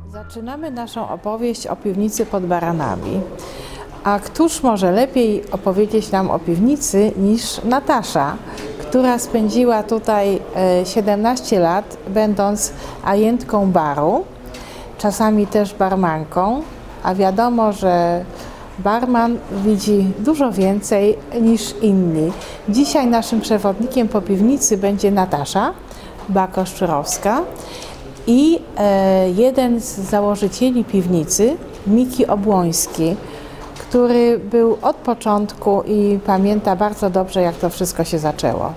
Zaczynamy naszą opowieść o piwnicy pod Baranami. A któż może lepiej opowiedzieć nam o piwnicy niż Natasza, która spędziła tutaj 17 lat, będąc ajentką baru, czasami też barmanką, a wiadomo, że barman widzi dużo więcej niż inni. Dzisiaj naszym przewodnikiem po piwnicy będzie Natasza Bakoszczurowska i jeden z założycieli piwnicy, Miki Obłoński, który był od początku i pamięta bardzo dobrze, jak to wszystko się zaczęło.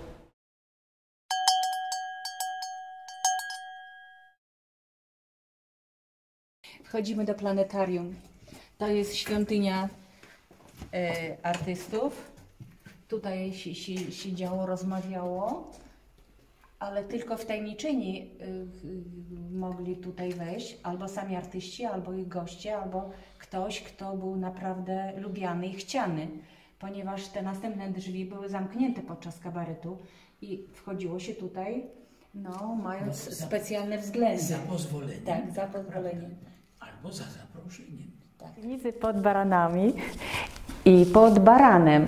Wchodzimy do planetarium. To jest świątynia artystów. Tutaj się działo, rozmawiało, ale tylko wtajemniczeni mogli tutaj wejść, albo sami artyści, albo ich goście, albo ktoś, kto był naprawdę lubiany i chciany, ponieważ te następne drzwi były zamknięte podczas kabaretu i wchodziło się tutaj, no, mając specjalne względy. Za pozwoleniem. Tak, za pozwoleniem. Albo za zaproszeniem. Piwnicy pod Baranami i pod Baranem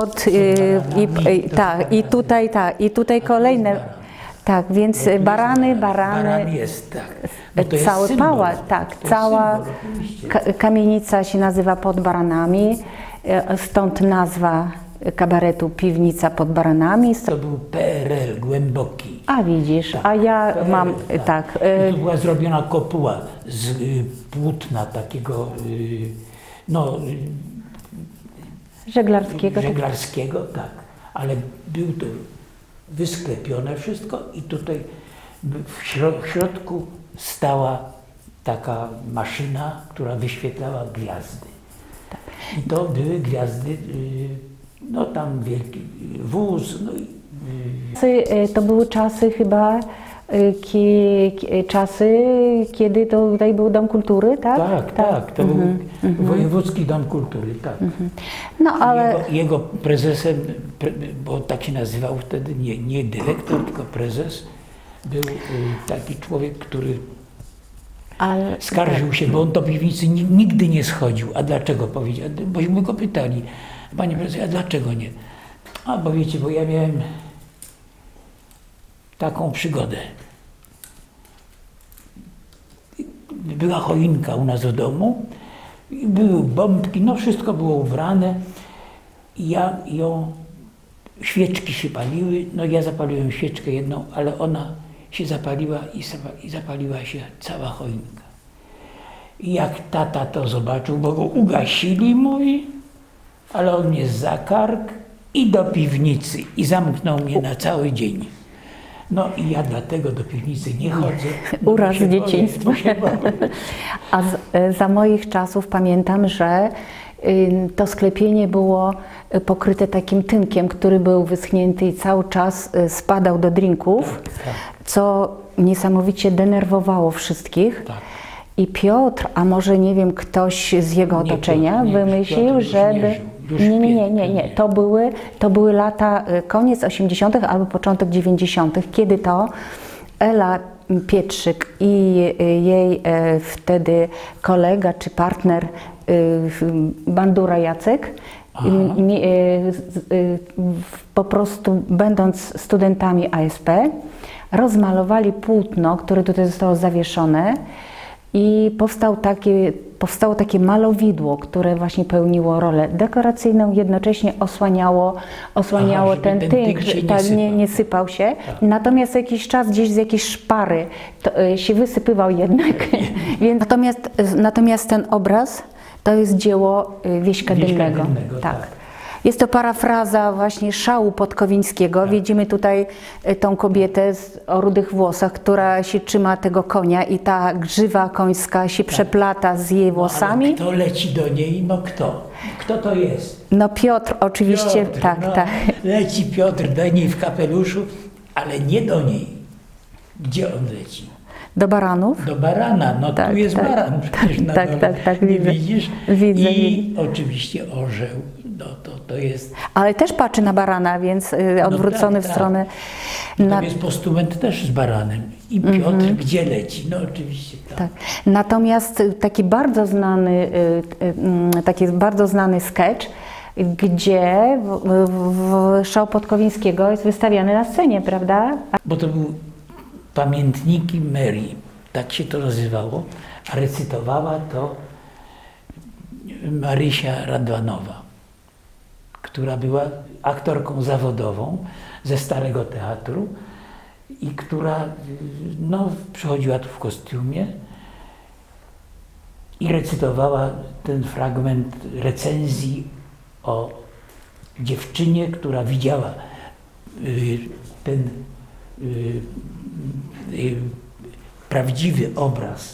i tutaj kolejne. Tak, więc barany. Baran jest, tak. Cały symbol, pałac, tak, cała kamienica się nazywa Pod Baranami, stąd nazwa kabaretu Piwnica pod Baranami. To był PRL głęboki. A widzisz, tak, a ja PRL, mam, tak. I tu była zrobiona kopuła z płótna takiego, no... Żeglarskiego, tak. Ale był to wysklepione wszystko i tutaj w środku stała taka maszyna, która wyświetlała gwiazdy. Tak. I to były gwiazdy, no tam wielki wóz. No to były czasy chyba, kiedy to tutaj był Dom Kultury, tak? Tak, to był Wojewódzki Dom Kultury, tak. No, ale... Jego prezesem, bo tak się nazywał wtedy, nie dyrektor, tylko prezes, był taki człowiek, który skarżył się, bo on do piwnicy nigdy nie schodził. A dlaczego, powiedział? Bośmy go pytali, panie prezesie, a dlaczego nie? A bo wiecie, bo ja miałem taką przygodę. Była choinka u nas w domu, były bombki, no wszystko było ubrane. I ja świeczki się paliły, no ja zapaliłem świeczkę jedną, ale ona się zapaliła i zapaliła się cała choinka. I jak tata to zobaczył, bo go ugasili, mówi, ale on mnie za kark i do piwnicy i zamknął mnie na cały dzień. No i ja dlatego do piwnicy nie chodzę. Uraz dzieciństwa. A za moich czasów pamiętam, że to sklepienie było pokryte takim tynkiem, który był wyschnięty i cały czas spadał do drinków, co niesamowicie denerwowało wszystkich. Tak. I Piotr, a może nie wiem, ktoś z jego otoczenia wymyślił, żeby... Nie. To były lata, koniec 80. albo początek 90., kiedy to Ela Pietrzyk i jej wtedy kolega czy partner Bandura Jacek po prostu będąc studentami ASP rozmalowali płótno, które tutaj zostało zawieszone i powstało takie malowidło, które właśnie pełniło rolę dekoracyjną, jednocześnie osłaniało ten tynk, nie sypał się. Tak. Natomiast jakiś czas gdzieś z jakiejś szpary się wysypywał jednak. Więc natomiast ten obraz to jest dzieło Wieśka Dymnego. Tak. Jest to parafraza właśnie Szału Podkowińskiego. Tak. Widzimy tutaj tą kobietę o rudych włosach, która się trzyma tego konia i ta grzywa końska się przeplata z jej włosami. Ale kto leci do niej? No kto? Kto to jest? No Piotr oczywiście, Piotr, tak. Leci Piotr do niej w kapeluszu, ale nie do niej. Gdzie on leci? Do baranów? Do barana, no Tak, tu jest tak, baran przecież na dole. tak, Nie widzę. widzisz? Widzę. I oczywiście orzeł, no to jest... Ale też patrzy na barana, więc odwrócony w tak. stronę... Tam jest postument też z baranem. I Piotr gdzie leci? No oczywiście tak. Tak. Natomiast taki bardzo znany sketch, gdzie show Podkowińskiego jest wystawiany na scenie, prawda? Bo to był pamiętniki Mary, tak się to nazywało, a recytowała to Marysia Radwanowa, która była aktorką zawodową ze Starego Teatru i która no, przychodziła tu w kostiumie i recytowała ten fragment recenzji o dziewczynie, która widziała ten prawdziwy obraz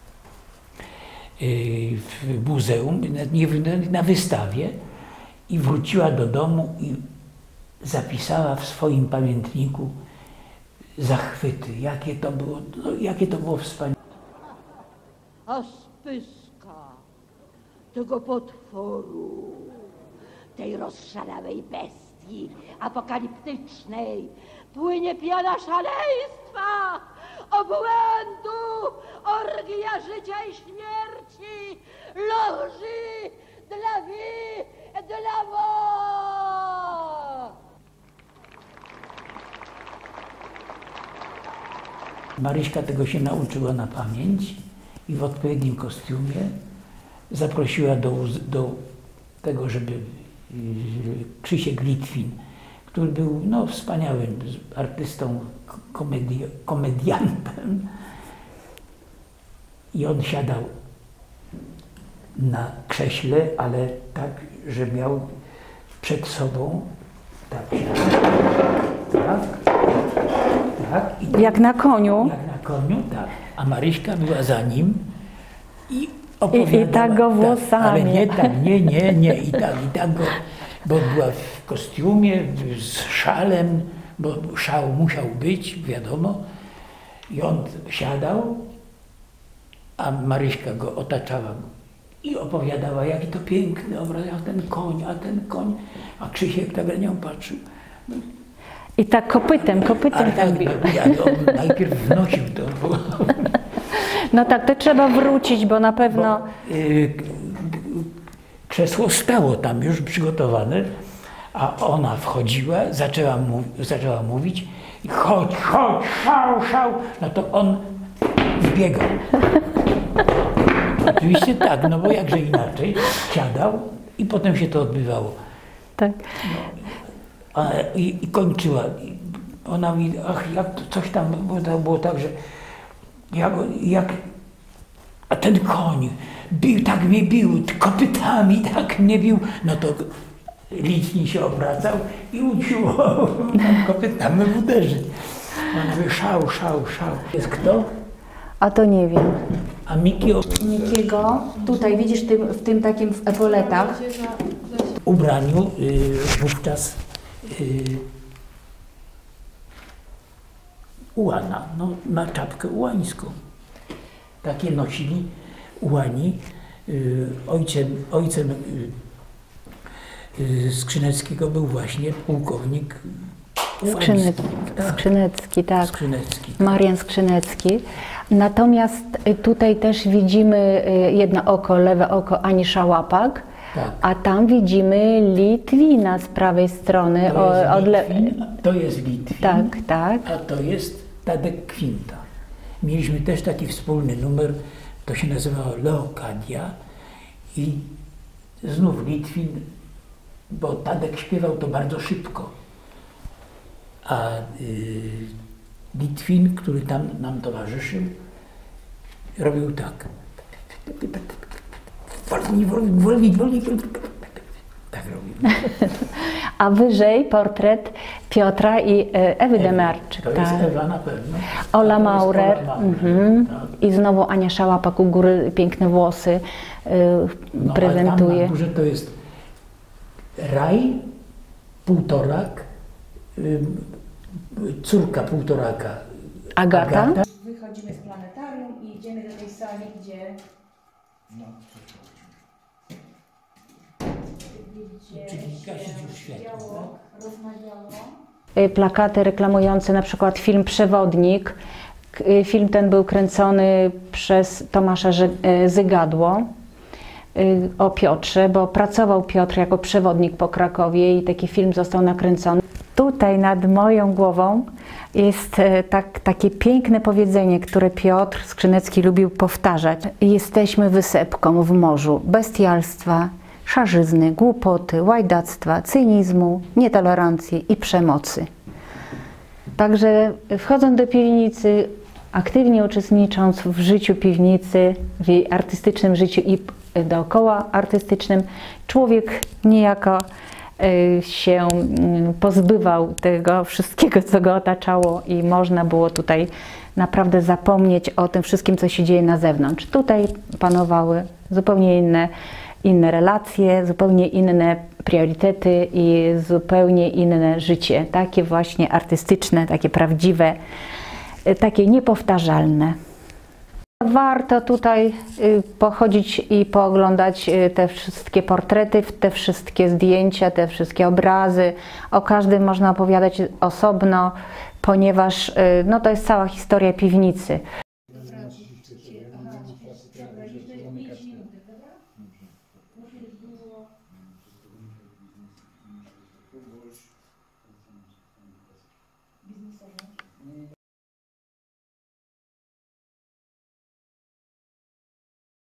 w muzeum, na wystawie i wróciła do domu i zapisała w swoim pamiętniku zachwyty, jakie to było wspaniałe. A spyska tego potworu, tej rozszalałej bestii apokaliptycznej płynie piana szaleństwa, obłędu, orgia życia i śmierci, loży dla vie et de la mort. Maryśka tego się nauczyła na pamięć i w odpowiednim kostiumie zaprosiła do tego, żeby Krzysiek Litwin, który był no, wspaniałym artystą, komediantem, i on siadał na krześle, ale tak, że miał przed sobą tak, i Jak na koniu. jak na koniu, tak. A Maryśka była za nim i opowiadała. I tak go włosami. Tak, ale nie tak, nie. I tak go, bo była w kostiumie, z szalem, bo szał musiał być, wiadomo. I on siadał, a Maryśka go otaczała i opowiadała, jaki to piękny obraz, a ten koń, a Krzysiek tak na nią patrzył. I tak kopytem Ale tak tak, bił. on najpierw wnosił to. No tak, to trzeba wrócić, bo na pewno... Krzesło stało tam już przygotowane, a ona wchodziła, zaczęła mówić i chodź, szał, no to on wbiegał. Oczywiście tak, no bo jakże inaczej, siadał i potem się to odbywało. Tak. I kończyła. Ona mówi, jak to coś tam, bo to było tak, że a ten koń tak mnie bił, kopytami tak mnie bił, no to Litwin się obracał i usiłował kopytami uderzyć. Ona mówi, szał. Jest kto? A to nie wiem. A Mikiego, tutaj widzisz w tym takim w epoletach. w ubraniu wówczas ułana, no, na czapkę ułańską. Takie nosili ułani. Ojcem Skrzyneckiego był właśnie pułkownik ułański. Skrzynecki, tak. Skrzynecki. Marian Skrzynecki. Natomiast tutaj też widzimy jedno oko, lewe oko Ani Szałapak, Tak. a tam widzimy Litwina z prawej strony. To jest Litwin, Tak. a to jest Tadek Kwinta. Mieliśmy też taki wspólny numer, to się nazywało Leokadia i znów Litwin, bo Tadek śpiewał to bardzo szybko, a Litwin, który tam nam towarzyszył, robił tak. Wolniej. Tak robił. A wyżej portret Piotra i Ewy Demarczyk. To jest Ewa na pewno. Ola A to jest Maurer. Ola Maurer, tak. I znowu Ania Szałapak u góry, piękne włosy No, prezentuje. ale tam na górze to jest Raj, półtorak, córka półtoraka Agata. wychodzimy z planetarium i idziemy do tej sali, gdzie Czyli gasić już światło, plakaty reklamujące na przykład film Przewodnik. Film ten był kręcony przez Tomasza Zygadło o Piotrze, bo pracował Piotr jako przewodnik po Krakowie i taki film został nakręcony. Tutaj nad moją głową jest takie piękne powiedzenie, które Piotr Skrzynecki lubił powtarzać. Jesteśmy wysepką w morzu bestialstwa, szarzyzny, głupoty, łajdactwa, cynizmu, nietolerancji i przemocy. Także wchodząc do piwnicy, aktywnie uczestnicząc w życiu piwnicy, w jej artystycznym życiu i dookoła artystycznym, człowiek niejako się pozbywał tego wszystkiego, co go otaczało i można było tutaj naprawdę zapomnieć o tym wszystkim, co się dzieje na zewnątrz. Tutaj panowały zupełnie inne relacje, zupełnie inne priorytety i zupełnie inne życie, takie właśnie artystyczne, takie prawdziwe, takie niepowtarzalne. Warto tutaj pochodzić i pooglądać te wszystkie portrety, te wszystkie zdjęcia, te wszystkie obrazy. O każdym można opowiadać osobno, ponieważ no, to jest cała historia piwnicy.